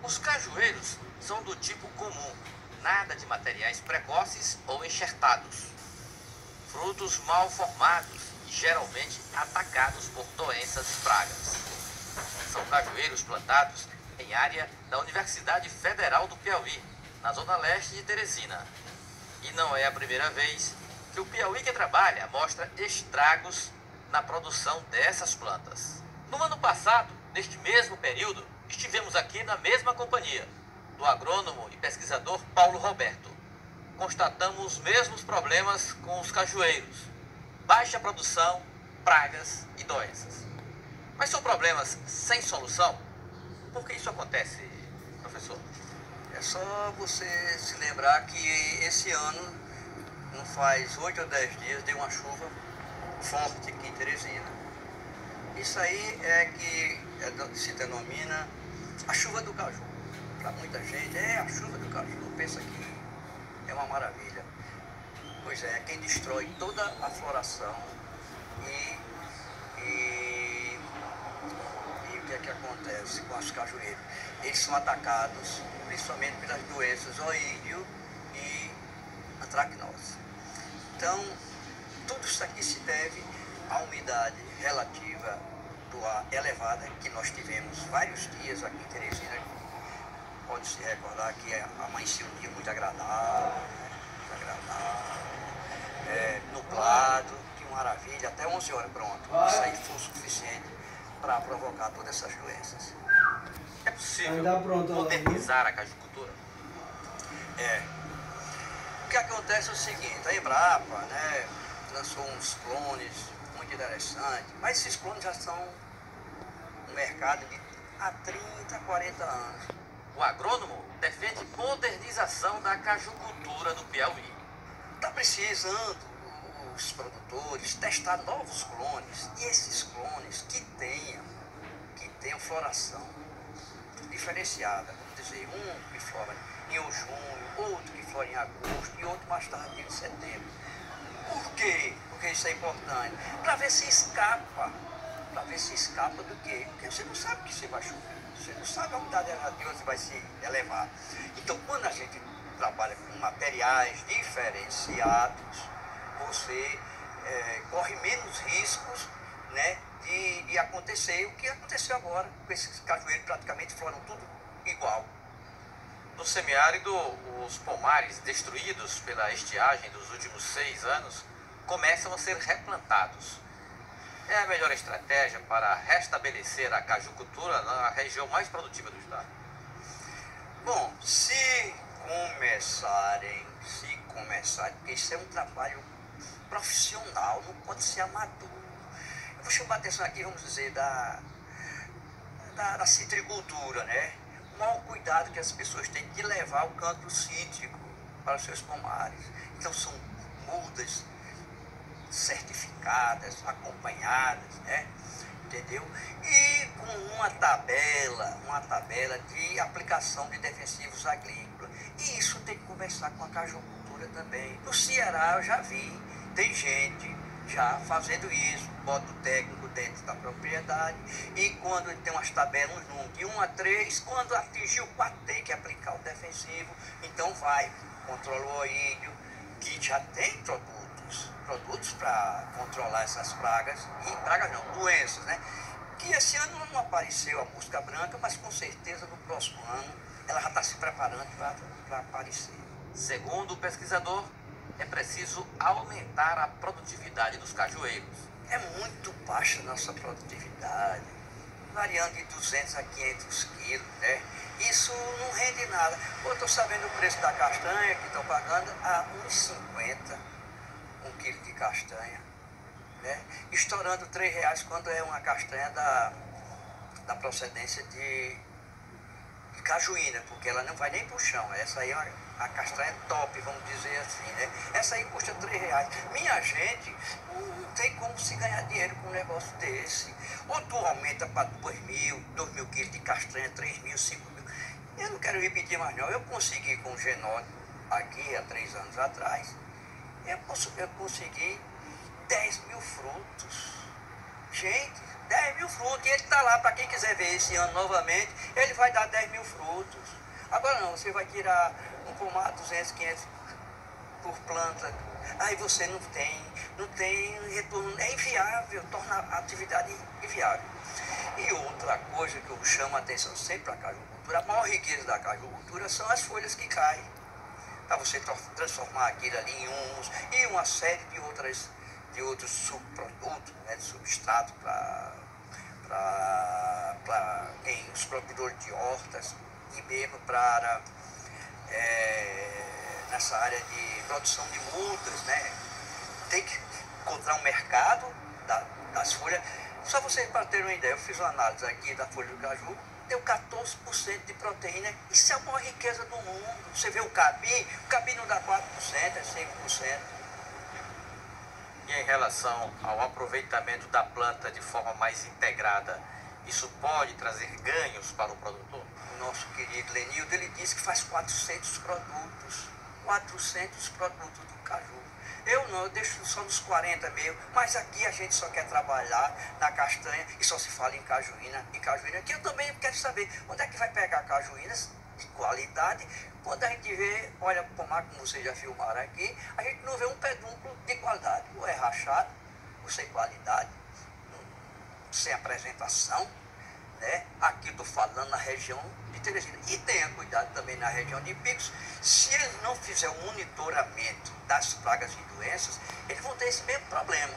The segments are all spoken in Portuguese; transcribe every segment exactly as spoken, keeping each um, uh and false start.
Os cajueiros são do tipo comum, nada de materiais precoces ou enxertados. Frutos mal formados e geralmente atacados por doenças e pragas. São cajueiros plantados em área da Universidade Federal do Piauí, na zona leste de Teresina. E não é a primeira vez que o Piauí que trabalha mostra estragos na produção dessas plantas. No ano passado, neste mesmo período, estivemos aqui na mesma companhia, do agrônomo e pesquisador Paulo Roberto. Constatamos os mesmos problemas com os cajueiros: baixa produção, pragas e doenças. Mas são problemas sem solução? Por que isso acontece, professor? É só você se lembrar que esse ano, não faz oito ou dez dias, deu uma chuva forte aqui em Teresina. Isso aí é que é, se denomina a chuva do caju. Para muita gente, é a chuva do caju, pensa que é uma maravilha. Pois é, quem destrói toda a floração e, e, e o que é que acontece com os cajueiros? Eles são atacados principalmente pelas doenças oídio e antracnose. Então, tudo isso aqui se deve à umidade relativa do ar elevada que nós tivemos vários dias aqui em Teresina. Pode se recordar que amanheceu um dia muito agradável, muito agradável, é, nublado, que maravilha, até onze horas pronto. Isso aí foi o suficiente para provocar todas essas doenças. É possível modernizar a cajucultura? É. O que acontece é o seguinte, a Embrapa, né, lançou uns clones muito interessantes, mas esses clones já estão no mercado de há trinta, quarenta anos. O agrônomo defende modernização da cajucultura no Piauí. Está precisando os produtores testar novos clones, e esses clones que tenham, que tenham floração diferenciada, vamos dizer, um que flora em junho, outro que flora em agosto e outro mais tarde em setembro. Por quê? Porque isso é importante. Para ver se escapa. Para ver se escapa do quê? Porque você não sabe que você vai chover. Você não sabe a umidade relativa que vai se elevar. Então, quando a gente trabalha com materiais diferenciados, você é, corre menos riscos, né, de, de acontecer o que aconteceu agora, com esses cajueiros praticamente floram tudo igual. No semiárido, os pomares destruídos pela estiagem dos últimos seis anos começam a ser replantados. É a melhor estratégia para restabelecer a cajucultura na região mais produtiva do estado? Bom, se começarem, se começarem, porque isso é um trabalho profissional, não pode ser amador. Eu vou chamar a atenção aqui, vamos dizer, da, da, da citricultura, né? O maior cuidado que as pessoas têm de levar o canto cítrico para os seus pomares. Então são mudas certificadas, acompanhadas, né? Entendeu? E com uma tabela, uma tabela de aplicação de defensivos agrícolas. E isso tem que conversar com a cajucultura também. No Ceará eu já vi, tem gente já fazendo isso, bota o técnico dentro da propriedade e quando ele tem umas tabelas, uns números de um a três, quando atingiu quatro tem que aplicar o defensivo, então vai, controla o oídio, que já tem produtos, produtos para controlar essas pragas, e pragas não, doenças, né? Que esse ano não apareceu a mosca branca, mas com certeza no próximo ano ela já está se preparando para aparecer. Segundo o pesquisador, é preciso aumentar a produtividade dos cajueiros. É muito baixa a nossa produtividade, variando de duzentos a quinhentos quilos, né? Isso não rende nada. Eu estou sabendo o preço da castanha que estão pagando a um real e cinquenta centavos um quilo de castanha, né? Estourando três reais quando é uma castanha da, da procedência de, de cajuína, porque ela não vai nem para o chão. Essa aí é uma, a castanha top, vamos dizer assim, né? Essa aí custa três reais. Minha gente, não tem como se ganhar dinheiro com um negócio desse. Ou tu aumenta para dois mil, dois mil quilos de castanha, três mil, cinco mil. Eu não quero repetir mais não. Eu consegui com o Genódio, aqui há três anos atrás, eu, eu consegui dez mil frutos. Gente, dez mil frutos. E ele está lá, para quem quiser ver esse ano novamente, ele vai dar dez mil frutos. Agora não, você vai tirar um pomar duzentos, quinhentos por planta. Aí você não tem, não tem retorno. É inviável, torna a atividade inviável. E outra coisa que eu chamo a atenção sempre para a cajucultura, a maior riqueza da cajucultura são as folhas que caem. Para você transformar aquilo ali em humus e uma série de, outras, de outros subprodutos, né, de substrato para os produtores de hortas e mesmo para é, nessa área de produção de mudas, né? Tem que encontrar um mercado da, das folhas. Só você para ter uma ideia, eu fiz uma análise aqui da folha do caju, deu quatorze por cento de proteína. Isso é a maior riqueza do mundo. Você vê o capim, o capim não dá quatro por cento, é cinco por cento. E em relação ao aproveitamento da planta de forma mais integrada, isso pode trazer ganhos para o produtor? O nosso querido Lenildo, ele disse que faz quatrocentos produtos. quatrocentos produtos do caju. Eu não, eu deixo só nos quarenta mil, mas aqui a gente só quer trabalhar na castanha e só se fala em cajuína e cajuína. Aqui eu também quero saber onde é que vai pegar cajuínas de qualidade. Quando a gente vê, olha o pomar, como vocês já filmaram aqui, a gente não vê um pedúnculo de qualidade. Ou é rachado, ou sem qualidade, sem apresentação, né? Aqui eu estou falando na região de Teresina. E tenha cuidado também na região de Picos. Se eles não fizerem o monitoramento das pragas e doenças, eles vão ter esse mesmo problema.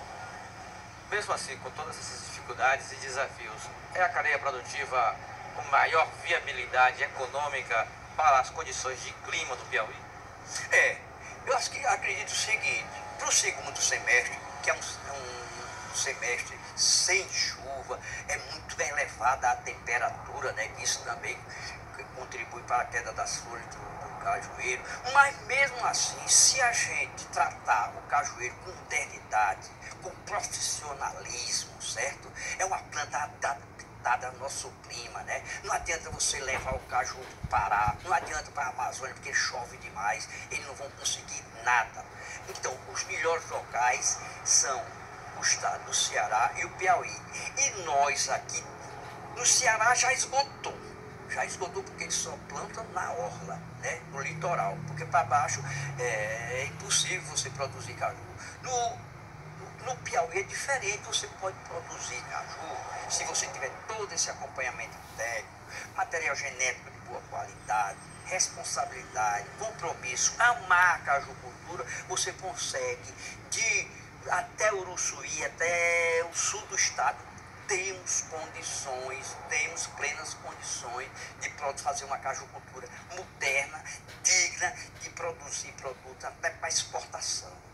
Mesmo assim, com todas essas dificuldades e desafios, é a cadeia produtiva com maior viabilidade econômica para as condições de clima do Piauí? É, eu acho que acredito o seguinte, para o segundo semestre, que é um, um semestre sem chuva, é muito elevada a temperatura, né? Isso também contribui para a queda das folhas do, do cajueiro. Mas mesmo assim, se a gente tratar o cajueiro com modernidade, com profissionalismo, certo? É uma planta adaptada ao nosso clima, né? Não adianta você levar o caju para Pará, não adianta para a Amazônia, porque chove demais, eles não vão conseguir nada. Então, os melhores locais são o estado do Ceará e o Piauí. E nós aqui no Ceará já esgotou. Já esgotou porque eles só plantam na orla, né? No litoral. Porque para baixo é, é impossível você produzir caju. No, no Piauí é diferente, você pode produzir caju se você tiver todo esse acompanhamento técnico, material genético de boa qualidade, responsabilidade, compromisso, amar a cajucultura, você consegue de até Uruçuí, até o sul do estado, temos condições, temos plenas condições de fazer uma cajucultura moderna, digna de produzir produtos até para exportação.